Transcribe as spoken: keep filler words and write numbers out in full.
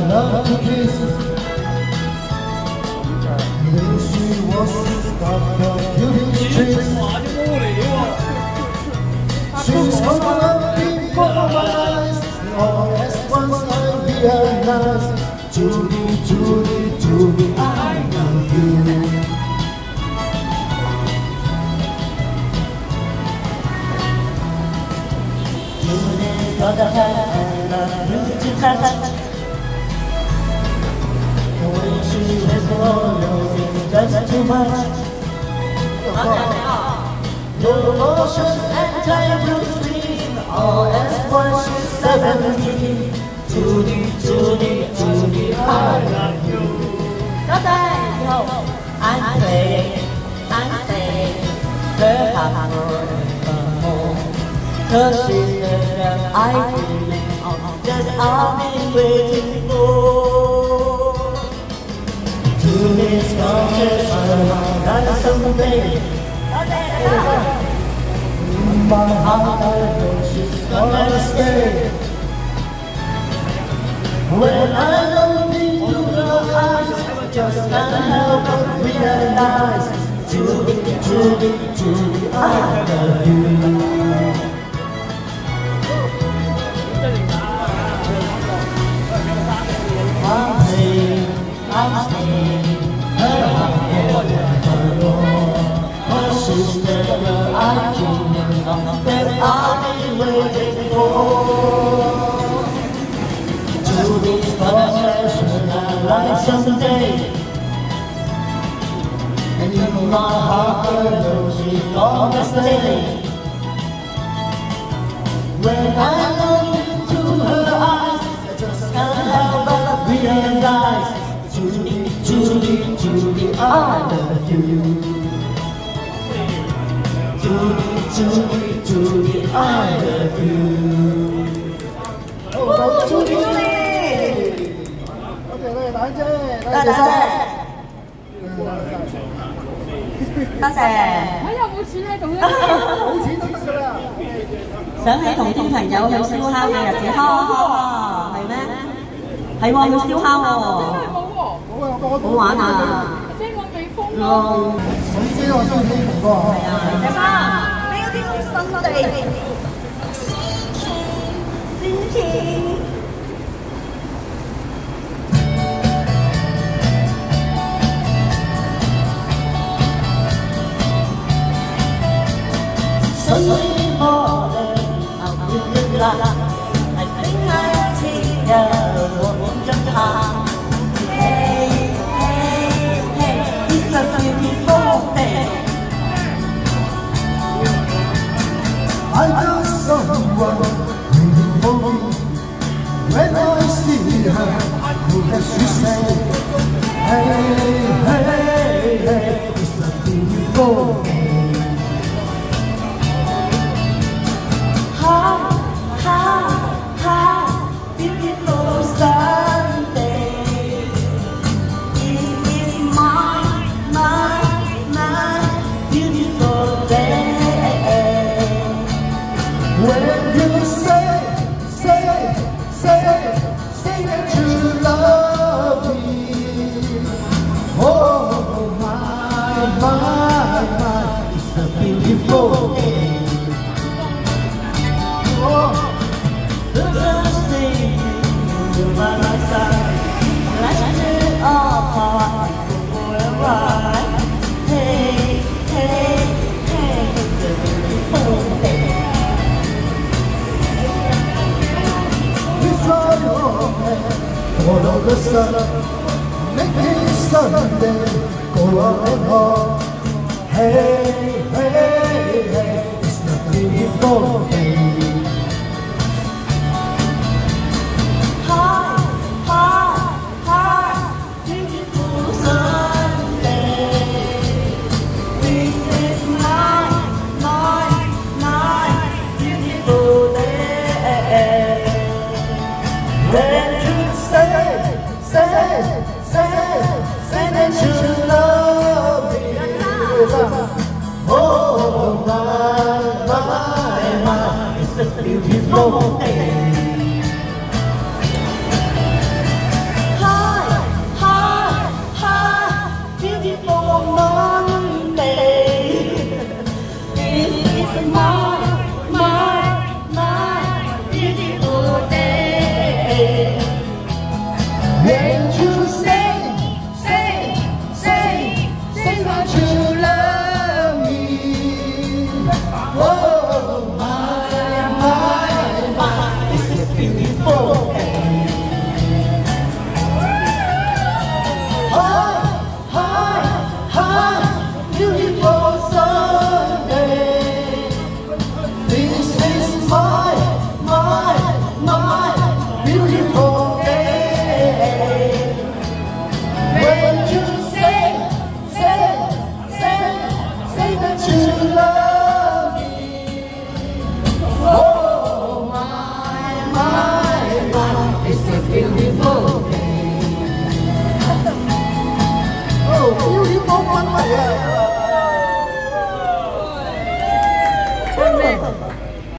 love to kiss. When she was stuck the beauty streets, she's gone up before my eyes. All at once I realized, Judy, Judy, Judy, I love you. Judy's got a hand and a beauty touch. The way she is loyal is just too much. No emotions and time to dream. All as one she's seventeen. Judy, Judy, Judy, I love you. Đó đây, yo, anh về, anh về, với thằng người hồn. Cause she's the girl I dream of, just I've been waiting for. Judy's gonna shine like someday. In my heart I know she's gonna stay. When I look into her eyes, I just can't help but realize, Judy, Judy, Judy, I love you. I'm playing, I'm staying, her heart forevermore. Oh, she's the girl I dream of, that I've been waiting for. Judy's gonna shine like someday. And in my heart I know she's gonna stay. When I look into her eyes, I just can't help but realize, Judy, Judy, Judy, I love you. Judy, Judy, Judy, I love you. Oh, Judy! 多謝，多謝。 我有冇錢喺度咧？ 冇錢都得㗎啦。 想起同啲朋友去燒烤嘅日子，哈哈哈，係咩？係喎，去燒烤喎。 真係冇喎。 好啊，我好玩啊！ 即係我未封咯。 水姐我中意呢個。 係啊，阿媽，俾嗰啲新地。先前。Sunday morning, I'm feeling like I think I see you one time. Hey, hey, hey, it's a beautiful day. I got someone waiting for me. When I see her, who does she say? Hey, hey, hey, it's a beautiful day. Beautiful Sunday. It is my, my, my beautiful day. When you say, say, say, say that you love me. Oh my, my, my, it's a beautiful day. Oh. By my side, let's do all part for a ride. Hey, hey, hey, it's a beautiful day. We try your hand, follow the sun, make it Sunday, go on and on. Hey, hey, hey, it's a beautiful day. When you say, say, say, say that you love me. Oh my, my, my, it's a my beautiful day. When you say, say, say, say that you love me. Oh my, my, my, it's a beautiful day. Oh, beautiful one, my